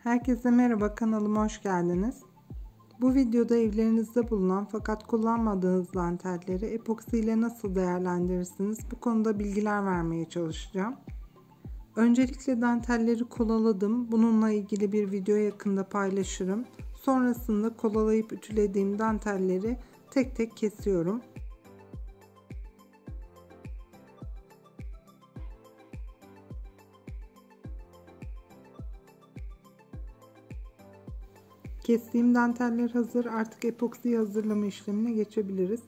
Herkese merhaba, kanalıma hoş geldiniz. Bu videoda evlerinizde bulunan fakat kullanmadığınız dantelleri epoksi ile nasıl değerlendirirsiniz, bu konuda bilgiler vermeye çalışacağım. Öncelikle dantelleri kolaladım. Bununla ilgili bir video yakında paylaşırım. Sonrasında kolalayıp ütülediğim dantelleri tek tek kesiyorum. Kestiğim danteller hazır. Artık epoksi hazırlama işlemine geçebiliriz.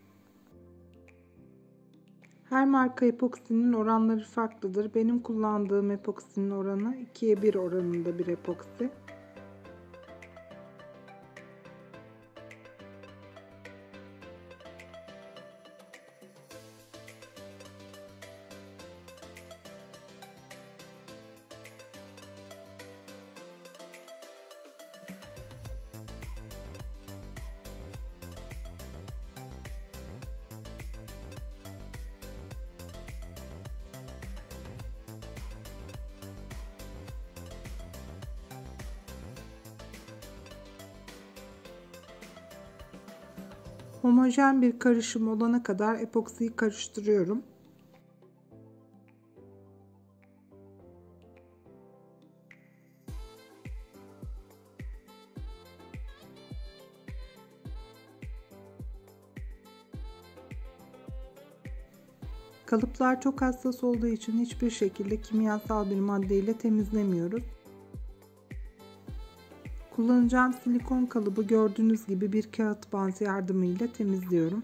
Her marka epoksinin oranları farklıdır. Benim kullandığım epoksinin oranı 2'ye 1 oranında bir epoksi. Homojen bir karışım olana kadar epoksiyi karıştırıyorum. Kalıplar çok hassas olduğu için hiçbir şekilde kimyasal bir madde ile temizlemiyoruz. Kullanacağım silikon kalıbı gördüğünüz gibi bir kağıt bant yardımıyla temizliyorum.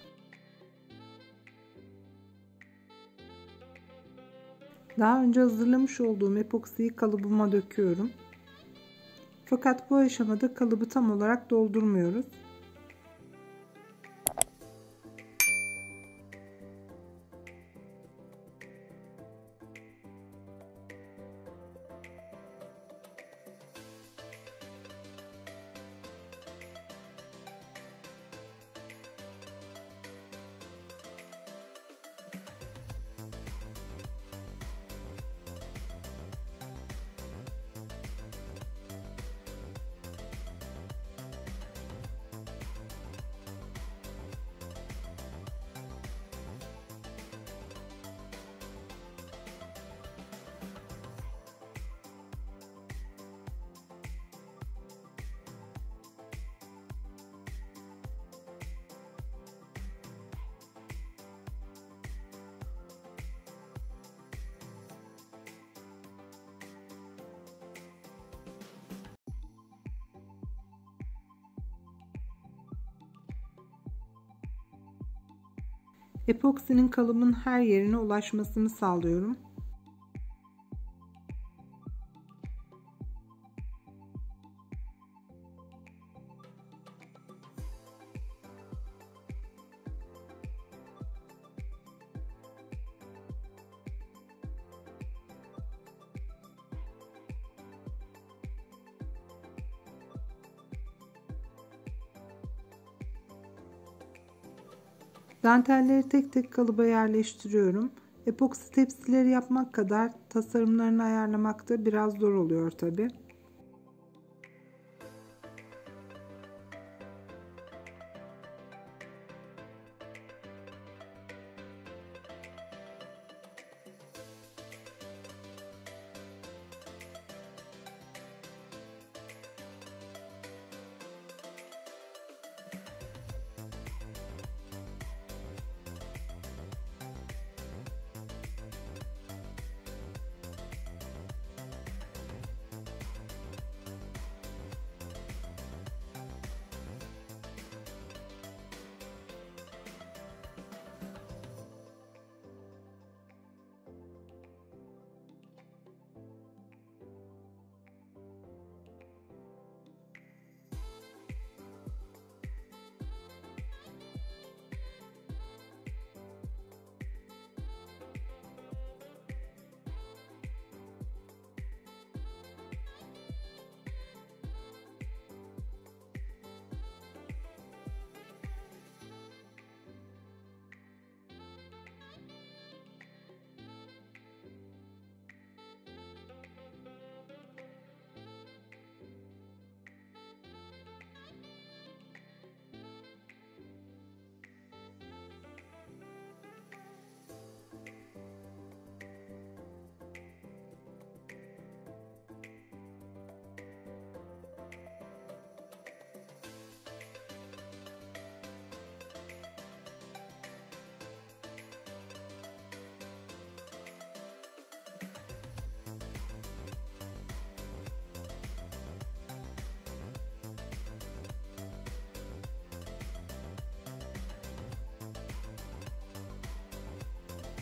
Daha önce hazırlamış olduğum epoksiyi kalıbıma döküyorum. Fakat bu aşamada kalıbı tam olarak doldurmuyoruz. Epoksinin kalıbın her yerine ulaşmasını sağlıyorum. Dantelleri tek tek kalıba yerleştiriyorum. Epoksi tepsileri yapmak kadar tasarımlarını ayarlamak da biraz zor oluyor tabi.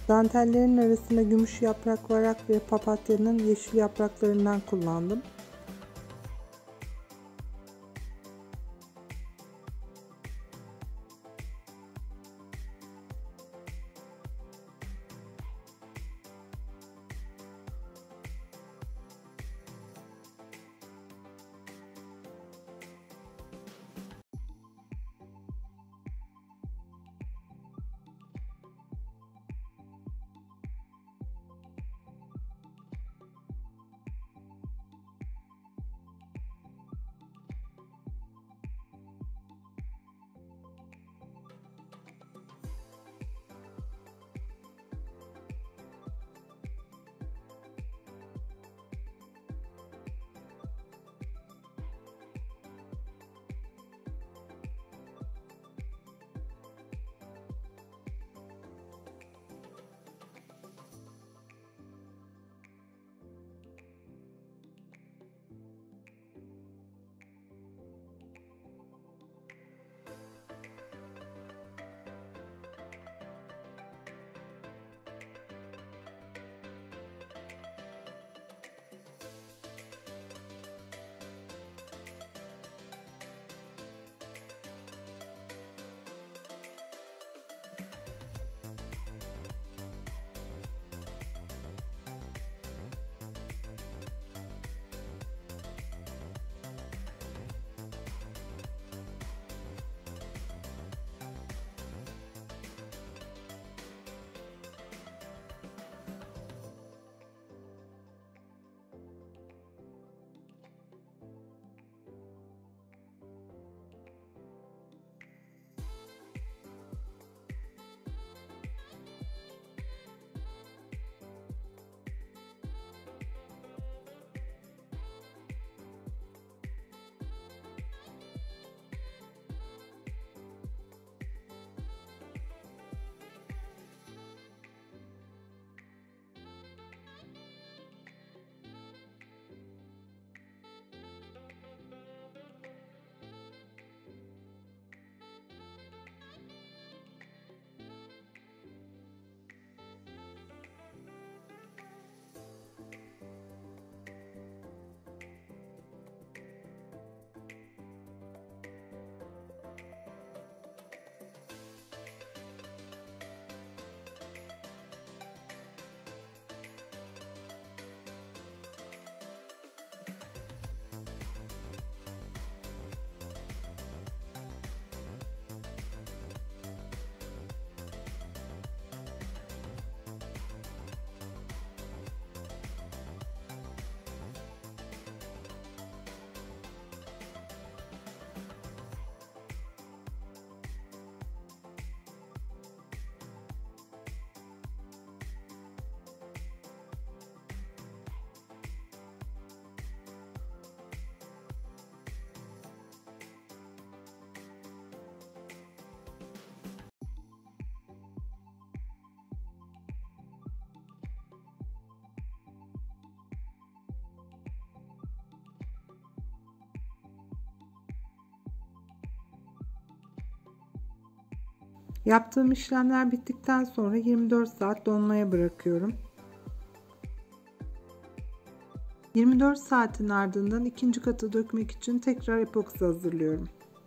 Dantellerin arasında gümüş yaprak varak ve papatyanın yeşil yapraklarından kullandım. Yaptığım işlemler bittikten sonra 24 saat donmaya bırakıyorum. 24 saatin ardından ikinci katı dökmek için tekrar epoksi hazırlıyorum.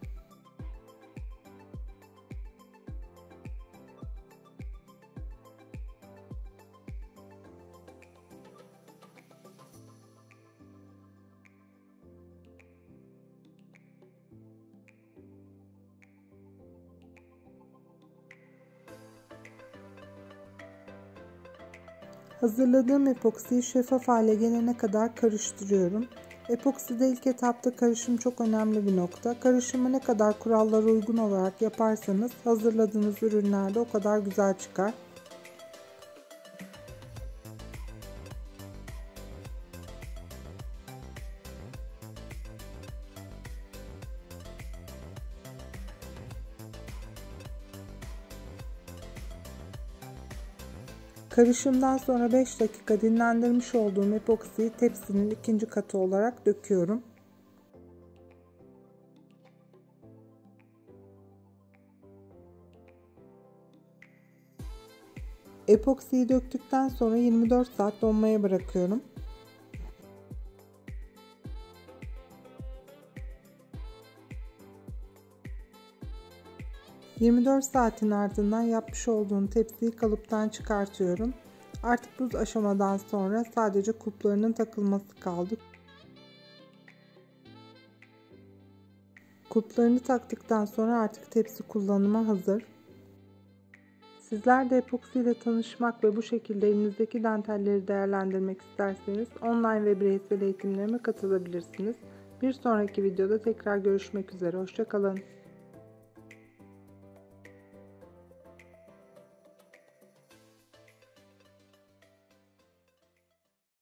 Hazırladığım epoksiyi şeffaf hale gelene kadar karıştırıyorum. Epokside ilk etapta karışım çok önemli bir nokta. Karışımı ne kadar kurallara uygun olarak yaparsanız hazırladığınız ürünler de o kadar güzel çıkar. Karışımdan sonra 5 dakika dinlendirmiş olduğum epoksiyi tepsinin ikinci katı olarak döküyorum. Epoksiyi döktükten sonra 24 saat donmaya bırakıyorum. ...24 saatin ardından yapmış olduğum tepsiyi kalıptan çıkartıyorum. Artık bu aşamadan sonra sadece kulplarının takılması kaldı. Kulplarını taktıktan sonra artık tepsi kullanıma hazır. Sizler de epoksi ile tanışmak ve bu şekilde elinizdeki dantelleri değerlendirmek isterseniz online ve bireysel eğitimlerime katılabilirsiniz. Bir sonraki videoda tekrar görüşmek üzere. Hoşça kalın.